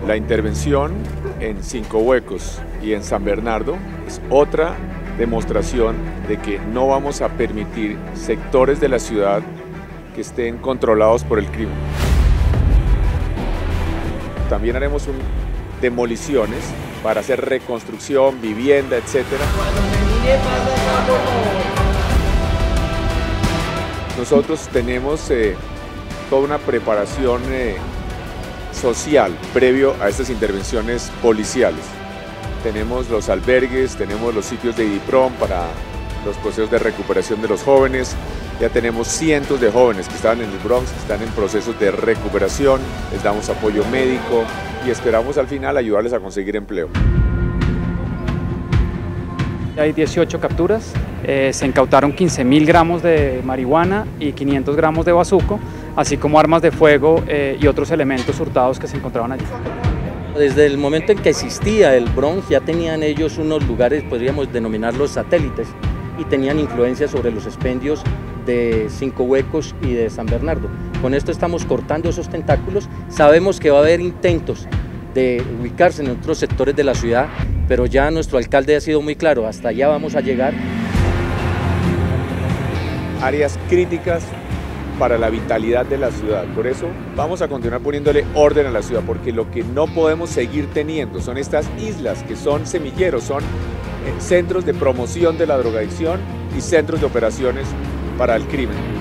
La intervención en Cinco Huecos y en San Bernardo es otra demostración de que no vamos a permitir sectores de la ciudad que estén controlados por el crimen. También haremos demoliciones para hacer reconstrucción, vivienda, etc. Nosotros tenemos toda una preparación social previo a estas intervenciones policiales. Tenemos los albergues, tenemos los sitios de IDIPROM para los procesos de recuperación de los jóvenes. Ya tenemos cientos de jóvenes que están en el Bronx, que están en procesos de recuperación, les damos apoyo médico y esperamos al final ayudarles a conseguir empleo. Hay 18 capturas, se incautaron 15.000 gramos de marihuana y 500 gramos de bazuco, así como armas de fuego y otros elementos hurtados que se encontraban allí. Desde el momento en que existía el Bronx ya tenían ellos unos lugares, podríamos denominarlos satélites, y tenían influencia sobre los expendios de Cinco Huecos y de San Bernardo. Con esto estamos cortando esos tentáculos. Sabemos que va a haber intentos de ubicarse en otros sectores de la ciudad, pero ya nuestro alcalde ha sido muy claro, hasta allá vamos a llegar. Áreas críticas para la vitalidad de la ciudad, por eso vamos a continuar poniéndole orden a la ciudad, porque lo que no podemos seguir teniendo son estas islas que son semilleros, son centros de promoción de la drogadicción y centros de operaciones para el crimen.